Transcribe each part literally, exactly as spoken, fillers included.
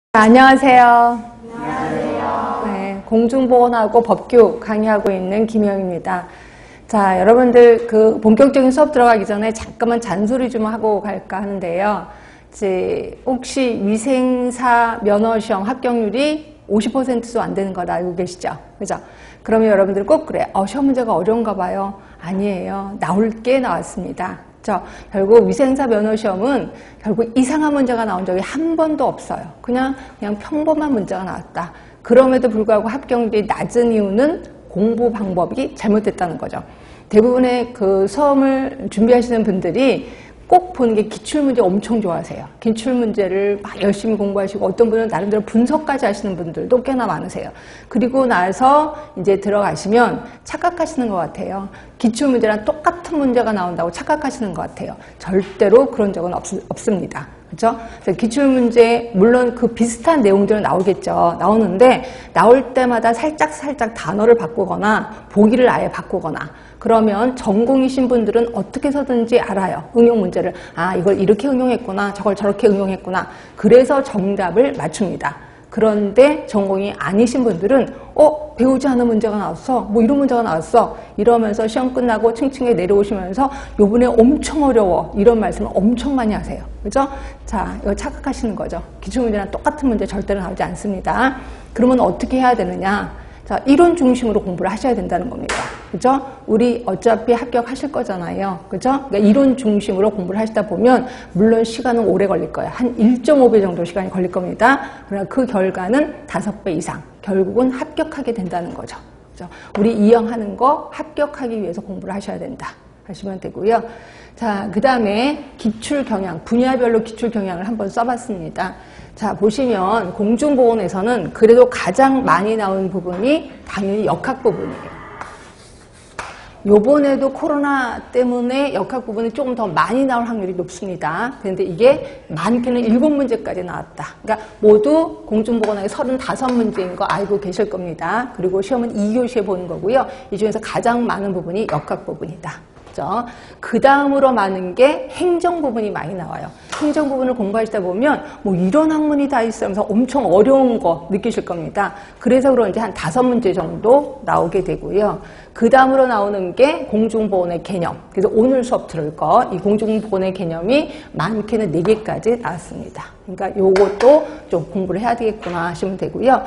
안녕하세요. 안녕하세요. 네, 공중보건하고 법규 강의하고 있는 김영입니다. 자, 여러분들 그 본격적인 수업 들어가기 전에 잠깐만 잔소리 좀 하고 갈까 하는데요. 이제 혹시 위생사 면허시험 합격률이 오십 퍼센트도 안 되는 거 알고 계시죠? 그죠? 그러면 여러분들 꼭 그래. 어, 시험 문제가 어려운가 봐요. 아니에요. 나올 게 나왔습니다. 저 결국 위생사 면허시험은 결국 이상한 문제가 나온 적이 한 번도 없어요. 그냥 그냥 평범한 문제가 나왔다. 그럼에도 불구하고 합격률이 낮은 이유는 공부 방법이 잘못됐다는 거죠. 대부분의 그 시험을 준비하시는 분들이 꼭 보는 게 기출문제 엄청 좋아하세요. 기출문제를 막 열심히 공부하시고 어떤 분은 나름대로 분석까지 하시는 분들도 꽤나 많으세요. 그리고 나서 이제 들어가시면 착각하시는 것 같아요. 기출문제랑 똑같은 문제가 나온다고 착각하시는 것 같아요. 절대로 그런 적은 없, 없습니다. 그렇죠? 그래서 기출문제 물론 그 비슷한 내용들은 나오겠죠. 나오는데 나올 때마다 살짝 살짝 단어를 바꾸거나 보기를 아예 바꾸거나 그러면 전공이신 분들은 어떻게 해서든지 알아요. 응용 문제를. 아, 이걸 이렇게 응용했구나. 저걸 저렇게 응용했구나. 그래서 정답을 맞춥니다. 그런데 전공이 아니신 분들은 어? 배우지 않은 문제가 나왔어. 뭐 이런 문제가 나왔어. 이러면서 시험 끝나고 층층에 내려오시면서 요번에 엄청 어려워. 이런 말씀을 엄청 많이 하세요. 그죠? 자, 이거 착각하시는 거죠. 기출문제랑 똑같은 문제 절대로 나오지 않습니다. 그러면 어떻게 해야 되느냐? 자, 이론 중심으로 공부를 하셔야 된다는 겁니다. 그죠? 우리 어차피 합격하실 거잖아요. 그죠? 그러니까 이론 중심으로 공부를 하시다 보면, 물론 시간은 오래 걸릴 거예요. 한 일 점 오 배 정도 시간이 걸릴 겁니다. 그러나 그 결과는 다섯 배 이상, 결국은 합격하게 된다는 거죠. 그죠? 우리 이영하는 거 합격하기 위해서 공부를 하셔야 된다. 하시면 되고요. 자, 그 다음에 기출 경향, 분야별로 기출 경향을 한번 써봤습니다. 자, 보시면 공중보건에서는 그래도 가장 많이 나온 부분이 당연히 역학 부분이에요. 요번에도 코로나 때문에 역학 부분이 조금 더 많이 나올 확률이 높습니다. 그런데 이게 많게는 일곱 문제까지 나왔다. 그러니까 모두 공중보건학의 서른다섯 문제인 거 알고 계실 겁니다. 그리고 시험은 이 교시에 보는 거고요. 이 중에서 가장 많은 부분이 역학 부분이다. 그 다음으로 많은 게 행정 부분이 많이 나와요. 행정 부분을 공부하시다 보면 뭐 이런 학문이 다 있으면서 엄청 어려운 거 느끼실 겁니다. 그래서 그런지 한 다섯 문제 정도 나오게 되고요. 그 다음으로 나오는 게 공중보건의 개념. 그래서 오늘 수업 들을 거, 이 공중보건의 개념이 많게는 네 개까지 나왔습니다. 그러니까 요것도 좀 공부를 해야 되겠구나 하시면 되고요.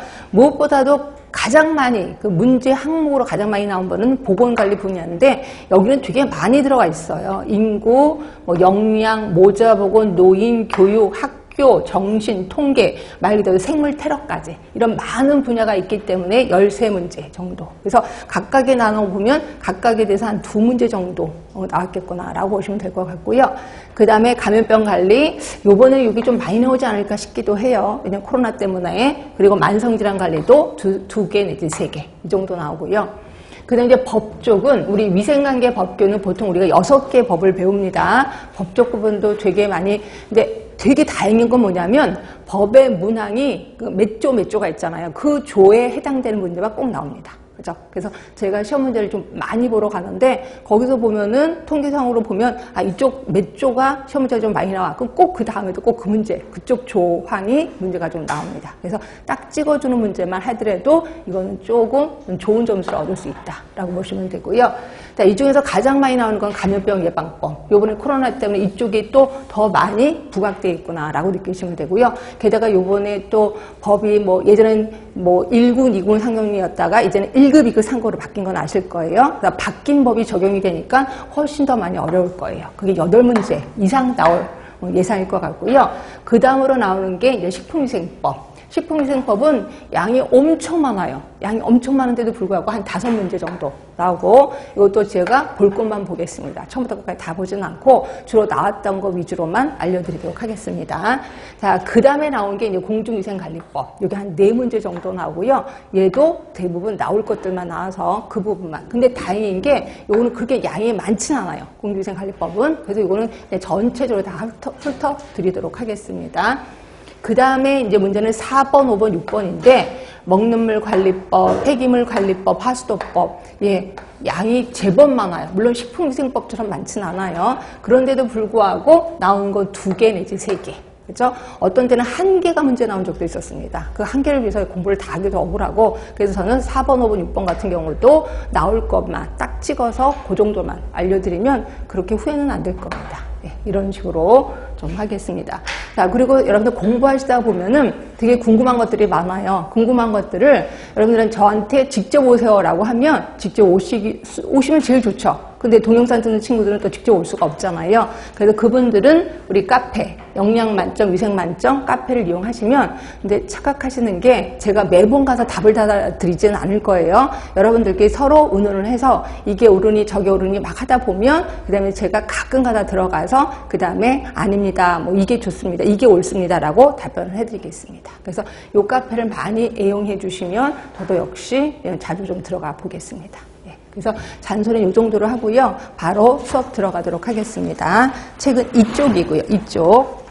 무엇보다도 가장 많이, 그 문제 항목으로 가장 많이 나온 거는 보건관리 분야인데, 여기는 되게 많이 들어가 있어요. 인구, 뭐 영양, 모자보건, 노인, 교육, 학교, 정신, 통계, 말 그대로 생물 테러까지 이런 많은 분야가 있기 때문에 열세 문제 정도. 그래서 각각에 나눠보면 각각에 대해서 한 두 문제 정도 나왔겠구나라고 보시면 될 것 같고요. 그 다음에 감염병 관리, 요번에 여기 좀 많이 나오지 않을까 싶기도 해요. 왜냐면 코로나 때문에. 그리고 만성질환 관리도 두, 두 개 내지 세 개 이 정도 나오고요. 그 다음에 이제 법 쪽은 우리 위생관계 법규는 보통 우리가 여섯 개 법을 배웁니다. 법적 부분도 되게 많이, 근데 되게 다행인 건 뭐냐면 법의 문항이 그 몇 조 몇 조가 있잖아요. 그 조에 해당되는 문제가 꼭 나옵니다. 그죠? 그래서 제가 시험 문제를 좀 많이 보러 가는데 거기서 보면은 통계상으로 보면 아 이쪽 몇 조가 시험 문제가 좀 많이 나와. 그럼 꼭 그 다음에도 꼭 그 문제, 그쪽 조항이 문제가 좀 나옵니다. 그래서 딱 찍어주는 문제만 하더라도 이거는 조금 좋은 점수를 얻을 수 있다라고 보시면 되고요. 자, 이 중에서 가장 많이 나오는 건 감염병 예방법. 요번에 코로나 때문에 이쪽이 또 더 많이 부각되어 있구나라고 느끼시면 되고요. 게다가 요번에 또 법이 뭐 예전엔 뭐 일 군, 이 군 상경이었다가 이제는 일 급, 이 급 상고로 바뀐 건 아실 거예요. 그러니까 바뀐 법이 적용이 되니까 훨씬 더 많이 어려울 거예요. 그게 여덟 문제 이상 나올 예상일 것 같고요. 그 다음으로 나오는 게 이제 식품위생법. 식품위생법은 양이 엄청 많아요. 양이 엄청 많은데도 불구하고 한 다섯 문제 정도 나오고, 이것도 제가 볼 것만 보겠습니다. 처음부터 끝까지 다 보지는 않고 주로 나왔던 거 위주로만 알려드리도록 하겠습니다. 자, 그 다음에 나온 게 이제 공중위생관리법. 여기 한 네 문제 정도 나오고요. 얘도 대부분 나올 것들만 나와서 그 부분만. 근데 다행인 게 이거는 그렇게 양이 많진 않아요. 공중위생관리법은. 그래서 이거는 전체적으로 다 훑어, 훑어 드리도록 하겠습니다. 그 다음에 이제 문제는 사 번, 오 번, 육 번인데 먹는 물 관리법, 폐기물 관리법, 하수도법, 예, 양이 제법 많아요. 물론 식품위생법처럼 많진 않아요. 그런데도 불구하고 나온 건 두 개 내지 세 개. 그렇죠? 어떤 때는 한 개가 문제 나온 적도 있었습니다. 그 한 개를 위해서 공부를 다 하기도 억울하고, 그래서 저는 사 번, 오 번, 육 번 같은 경우도 나올 것만 딱 찍어서 그 정도만 알려드리면 그렇게 후회는 안 될 겁니다. 네, 이런 식으로 좀 하겠습니다. 자, 그리고 여러분들 공부하시다 보면은 되게 궁금한 것들이 많아요. 궁금한 것들을 여러분들은 저한테 직접 오세요라고 하면 직접 오시기, 오시면 제일 좋죠. 근데 동영상 듣는 친구들은 또 직접 올 수가 없잖아요. 그래서 그분들은 우리 카페, 영양 만점, 위생 만점 카페를 이용하시면, 근데 착각하시는 게 제가 매번 가서 답을 다 드리지는 않을 거예요. 여러분들끼리 서로 의논을 해서 이게 옳으니 저게 옳으니 막 하다 보면, 그 다음에 제가 가끔 가다 들어가서 그 다음에 아닙니다, 뭐 이게 좋습니다, 이게 옳습니다라고 답변을 해드리겠습니다. 그래서 이 카페를 많이 애용해 주시면 저도 역시 자주 좀 들어가 보겠습니다. 그래서 잔소리는 이 정도로 하고요. 바로 수업 들어가도록 하겠습니다. 책은 이쪽이고요. 이쪽.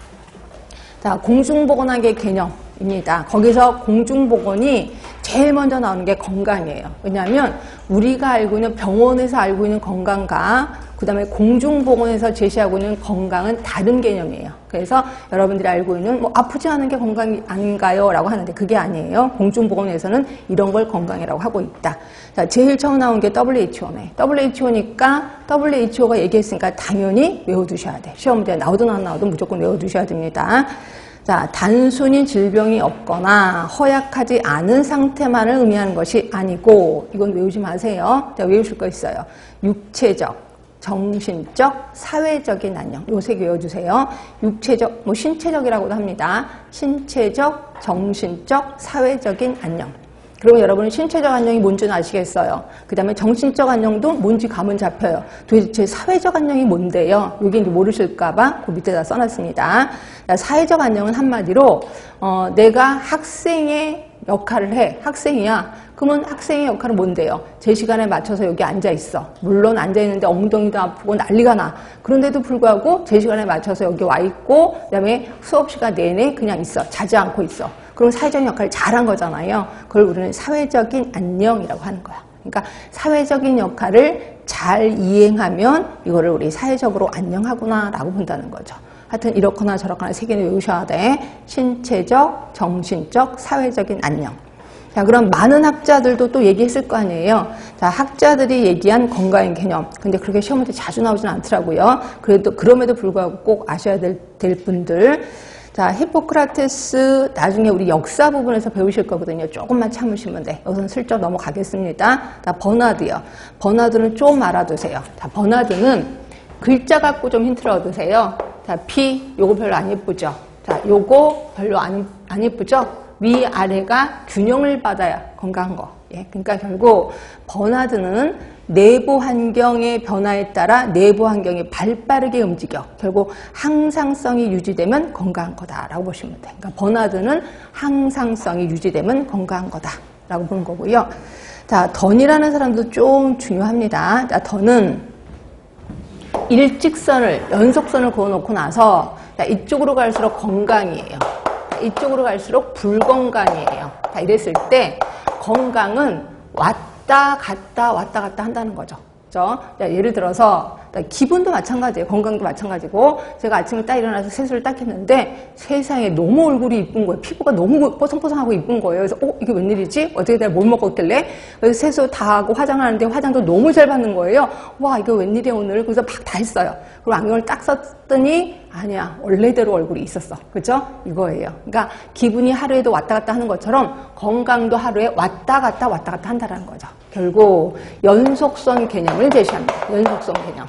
자, 공중보건학의 개념입니다. 거기서 공중보건이 제일 먼저 나오는 게 건강이에요. 왜냐하면 우리가 알고 있는 병원에서 알고 있는 건강과 그 다음에 공중보건에서 제시하고 있는 건강은 다른 개념이에요. 그래서 여러분들이 알고 있는 뭐 아프지 않은 게 건강이 아닌가요? 라고 하는데 그게 아니에요. 공중보건에서는 이런 걸 건강이라고 하고 있다. 자, 제일 처음 나온 게 더블유에이치오네. 더블유에이치오니까 더블유에이치오가 얘기했으니까 당연히 외워두셔야 돼. 시험 문제 나오든 안 나오든 무조건 외워두셔야 됩니다. 자, 단순히 질병이 없거나 허약하지 않은 상태만을 의미하는 것이 아니고, 이건 외우지 마세요. 자, 외우실 거 있어요. 육체적, 정신적, 사회적인 안녕. 요 세 개 외워주세요. 육체적, 뭐 신체적이라고도 합니다. 신체적, 정신적, 사회적인 안녕. 그러면 여러분은 신체적 안녕이 뭔지는 아시겠어요? 그 다음에 정신적 안녕도 뭔지 감은 잡혀요. 도대체 사회적 안녕이 뭔데요? 여기 이제 모르실까봐 그 밑에다 써놨습니다. 사회적 안녕은 한마디로 어, 내가 학생의 역할을 해. 학생이야. 그러면 학생의 역할은 뭔데요? 제 시간에 맞춰서 여기 앉아있어. 물론 앉아있는데 엉덩이도 아프고 난리가 나. 그런데도 불구하고 제 시간에 맞춰서 여기 와있고, 그 다음에 수업시간 내내 그냥 있어. 자지 않고 있어. 그럼 사회적 역할을 잘한 거잖아요. 그걸 우리는 사회적인 안녕이라고 하는 거야. 그러니까 사회적인 역할을 잘 이행하면 이거를 우리 사회적으로 안녕하구나 라고 본다는 거죠. 하여튼 이렇거나 저렇거나 세 개는 외우셔야 돼. 신체적, 정신적, 사회적인 안녕. 자, 그럼 많은 학자들도 또 얘기했을 거 아니에요. 자, 학자들이 얘기한 건강의 개념. 근데 그렇게 시험 문제 자주 나오진 않더라고요. 그래도, 그럼에도 불구하고 꼭 아셔야 될, 될 분들. 자, 히포크라테스 나중에 우리 역사 부분에서 배우실 거거든요. 조금만 참으시면 돼. 여기서는 슬쩍 넘어가겠습니다. 자, 버나드요. 버나드는 좀 알아두세요. 자, 버나드는 글자 갖고 좀 힌트를 얻으세요. 자, 피, 요거 별로 안 예쁘죠? 자, 요거 별로 안, 안 예쁘죠? 위, 아래가 균형을 받아야 건강한 거. 예, 그러니까 결국 버나드는 내부 환경의 변화에 따라 내부 환경이 발빠르게 움직여. 결국 항상성이 유지되면 건강한 거다라고 보시면 돼요. 그러니까 버나드는 항상성이 유지되면 건강한 거다라고 보는 거고요. 자, 던이라는 사람도 좀 중요합니다. 자, 던은 일직선을, 연속선을 그어놓고 나서 자, 이쪽으로 갈수록 건강이에요. 자, 이쪽으로 갈수록 불건강이에요. 자, 이랬을 때 건강은 왔다 갔다 왔다 갔다 한다는 거죠. 그렇죠? 자, 예를 들어서 기분도 마찬가지예요. 건강도 마찬가지고 제가 아침에 딱 일어나서 세수를 딱 했는데 세상에 너무 얼굴이 이쁜 거예요. 피부가 너무 뽀송뽀송하고 이쁜 거예요. 그래서 어? 이게 웬일이지? 어떻게 내가 뭘 먹었길래? 그래서 세수 다 하고 화장하는데 화장도 너무 잘 받는 거예요. 와, 이거 웬일이야 오늘? 그래서 막 다 했어요. 그리고 안경을 딱 썼더니 아니야, 원래대로 얼굴이 있었어. 그죠? 이거예요. 그러니까 기분이 하루에도 왔다 갔다 하는 것처럼 건강도 하루에 왔다 갔다 왔다 갔다 한다는 거죠. 결국 연속성 개념을 제시합니다. 연속성 개념.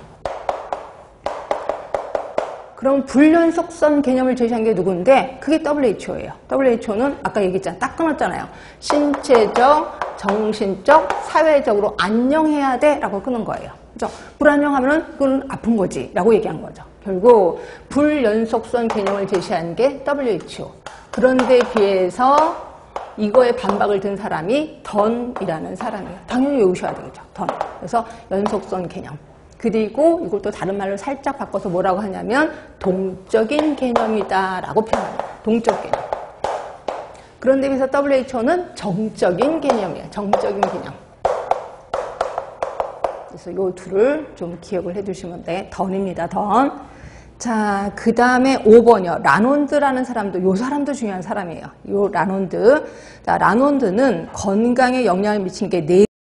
그럼 불연속성 개념을 제시한 게 누군데? 그게 더블유에이치오예요. 더블유에이치오는 아까 얘기했잖아요. 딱 끊었잖아요. 신체적, 정신적, 사회적으로 안녕해야 돼 라고 끊은 거예요. 그죠? 불안정하면 그건 아픈 거지 라고 얘기한 거죠. 결국 불연속성 개념을 제시한 게 더블유에이치오. 그런데 비해서 이거에 반박을 든 사람이 던이라는 사람이에요. 당연히 외우셔야 되겠죠. 던. 그래서 연속성 개념. 그리고 이걸 또 다른 말로 살짝 바꿔서 뭐라고 하냐면 동적인 개념이다 라고 표현합니다. 동적 개념. 그런데 비해서 더블유에이치오는 정적인 개념이에요. 정적인 개념. 그래서 이 둘을 좀 기억을 해두시면 돼. 던입니다. 던. 자, 그 다음에 오 번이요. 라논드라는 사람도, 요 사람도 중요한 사람이에요. 요 라논드. 자, 라논드는 건강에 영향을 미치는 게 네